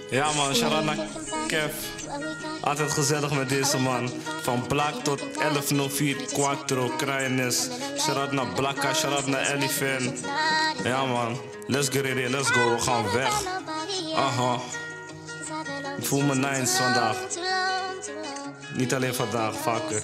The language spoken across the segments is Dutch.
Ja man, shout-out naar Kev. Altijd gezellig met deze man. Van Black tot 1104 Quattro, Kraaiennis. Shout-out naar Blakka, shout-out naar Elephant. Ja man, let's get it in, let's go, we gaan weg. Aha. Ik voel me nice vandaag. Niet alleen vandaag, vaker.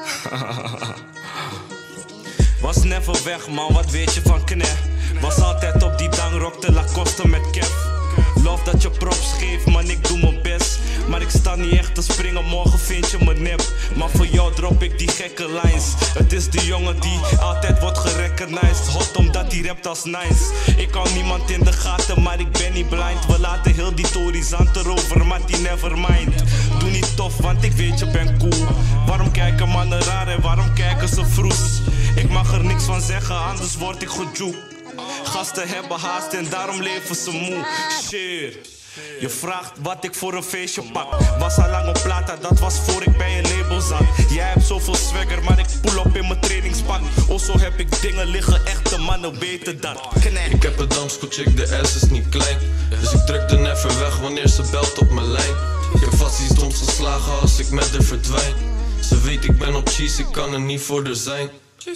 Was never weg man, wat weet je van Knef? Was altijd op die dang, rockte Lacoste met Kev. Love dat je props geeft, man, ik doe mijn best. Maar ik sta niet echt te springen, morgen vind je me nep. Maar voor jou drop ik die gekke lines. Het is die jongen die altijd wordt gerecognized. Hot omdat hij rapt als nice. Ik hou niemand in de gaten, maar ik ben niet blind. We laten heel die tories aan erover, maar die never mind. Doe niet tof, want ik weet je bent cool. Waarom kijken mannen raar en waarom kijken ze vroes? Ik mag er niks van zeggen, anders word ik gejoek. Gasten hebben haast en daarom leven ze moe. Shit. Je vraagt wat ik voor een feestje pak. Was al lang op plata, dat was voor ik bij een label zat. Jij hebt zoveel swagger, maar ik pull op in mijn trainingspak. Oh, zo heb ik dingen liggen, echte mannen weten dat. Ik heb een damskochick, de S is niet klein. Dus ik druk de never weg wanneer ze belt op mijn lijn. Ik heb vast iets doms geslagen als ik met haar verdwijn. Ze weet ik ben op cheese, ik kan er niet voor haar zijn.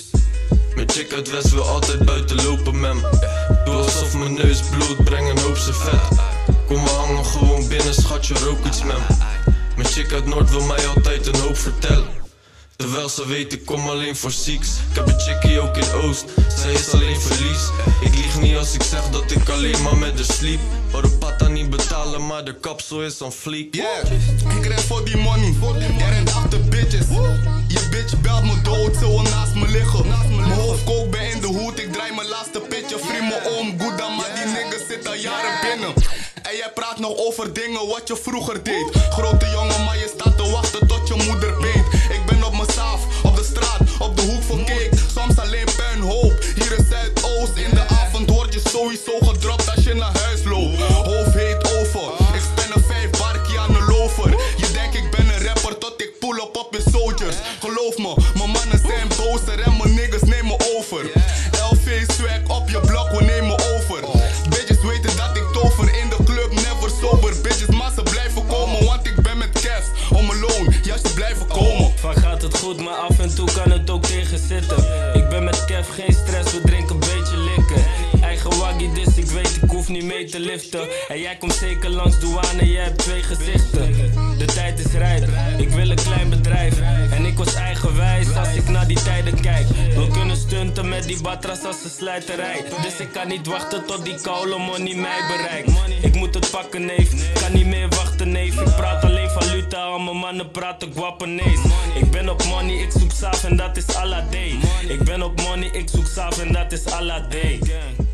Mijn chick uit West wil altijd buiten lopen met me. Doe alsof mijn neus bloedt, breng een hoop servet. Kom we hangen gewoon binnen, schatje, rook iets met me. Mijn chick uit Noord wil mij altijd een hoop vertellen. Terwijl ze weet ik kom alleen voor zieks. Ik heb een chickie ook in Oost, zij is alleen verlies. Ik lieg niet als ik zeg dat ik alleen maar met haar sliep. Maar de pata niet betalen, maar de kapsel is on fleek. Yeah, ik ren voor die money, jij rent achter bitches. Je bitch belt me dood, ze wil naast me liggen. Mijn hoofd kook, ben in de hoed, ik draai mijn laatste pitje. Vriend me om, Gouda, maar die niggas zit al jaren binnen. En jij praat nog over dingen wat je vroeger deed. Grote jongen, maar je staat te wachten tot je moeder beet. Ik ben op mijn saaf, op de straat, op de hoek van Cake. Soms alleen puinhoop, hier in Zuidoost. In de avond word je sowieso gedropt als je naar huis loopt. Hoofd heet over, ik spen een 5 barkie aan een lover. Je denkt ik ben een rapper tot ik pull op je soldiers. Geloof me, mijn mannen zijn bozer en mijn niggas nemen over. LV swag op je blok, we nemen over. Bitches weten dat ik tover in de club, never sober. Bitches, maar ze blijven komen, want ik ben met Kev. Om alone, ja ze blijven komen. Vaak gaat het goed, maar af en toe kan het ook tegen zitten. Ik ben met Kev, geen stress, we drinken een beetje likken. Eigen waggie, dus ik weet ik hoef niet mee te liften. En jij komt zeker langs douane, jij hebt 2 gezichten. De tijd is rijp, ik wil een klein bedrijf. En ik was eigenwijs als ik naar die tijden kijk. We kunnen stunten met die batras als een slijterij. Dus ik kan niet wachten tot die koude money mij bereikt. Ik moet het pakken neef, kan niet meer wachten neef. Ik praat alleen valuta, al mijn mannen praten guapanees. Ik ben op money, ik zoek saaf en dat is Alade. Ik ben op money, ik zoek saaf en dat is Alade.